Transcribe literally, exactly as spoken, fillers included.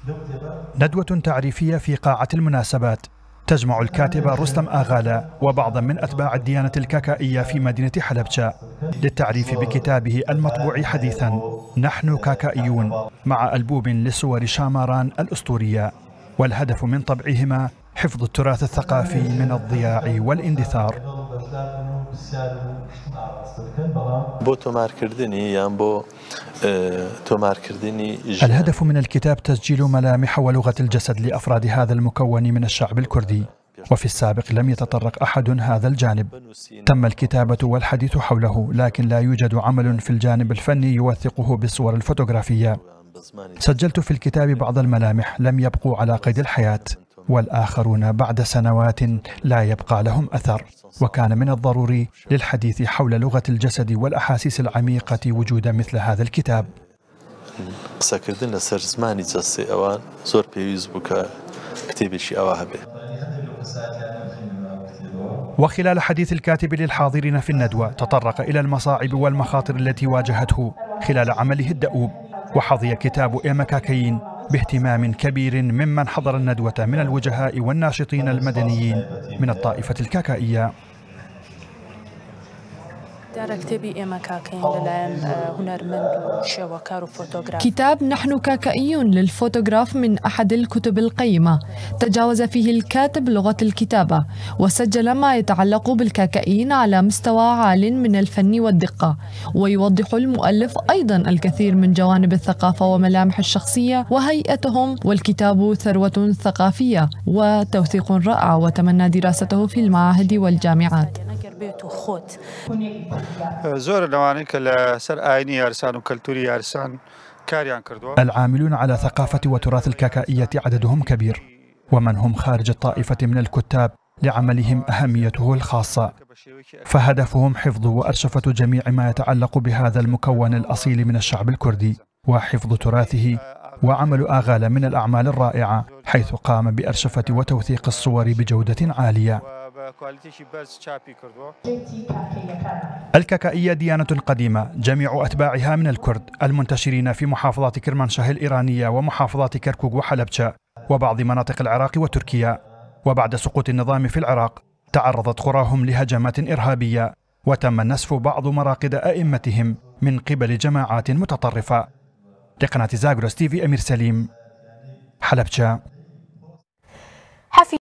ندوة تعريفية في قاعة المناسبات تجمع الكاتب رستم آغالا وبعضا من أتباع الديانة الكاكائية في مدينة حلبجة للتعريف بكتابه المطبوع حديثا نحن كاكائيون، مع ألبوب لصور شاماران الأسطورية، والهدف من طبعهما حفظ التراث الثقافي من الضياع والاندثار. الهدف من الكتاب تسجيل ملامح ولغة الجسد لأفراد هذا المكون من الشعب الكردي، وفي السابق لم يتطرق أحد هذا الجانب. تم الكتابة والحديث حوله، لكن لا يوجد عمل في الجانب الفني يوثقه بالصور الفوتوغرافية. سجلت في الكتاب بعض الملامح لم يبقوا على قيد الحياة، والآخرون بعد سنوات لا يبقى لهم أثر، وكان من الضروري للحديث حول لغة الجسد والأحاسيس العميقة وجود مثل هذا الكتاب. وخلال حديث الكاتب للحاضرين في الندوة تطرق إلى المصاعب والمخاطر التي واجهته خلال عمله الدؤوب، وحظي كتاب إيما كاكايين باهتمام كبير ممن حضر الندوة من الوجهاء والناشطين المدنيين من الطائفة الكاكائية. كتاب نحن كاكائيون للفوتوغراف من أحد الكتب القيمة، تجاوز فيه الكاتب لغة الكتابة وسجل ما يتعلق بالكاكائيين على مستوى عال من الفن والدقة، ويوضح المؤلف أيضا الكثير من جوانب الثقافة وملامح الشخصية وهيئتهم، والكتاب ثروة ثقافية وتوثيق رائع، وتمنى دراسته في المعاهد والجامعات. العاملون على ثقافة وتراث الكاكائية عددهم كبير، ومن هم خارج الطائفة من الكتاب لعملهم أهميته الخاصة، فهدفهم حفظ وأرشفة جميع ما يتعلق بهذا المكون الأصيل من الشعب الكردي وحفظ تراثه. وعمل آغالا من الأعمال الرائعة، حيث قام بأرشفة وتوثيق الصور بجودة عالية. الكاكائية ديانة قديمة جميع أتباعها من الكرد المنتشرين في محافظات كرمانشاه الإيرانية ومحافظات كركوك وحلبجة وبعض مناطق العراق وتركيا. وبعد سقوط النظام في العراق تعرضت قراهم لهجمات إرهابية، وتم نسف بعض مراقد أئمتهم من قبل جماعات متطرفة. لقناة زاغروس تي في، أمير سليم، حلبجة.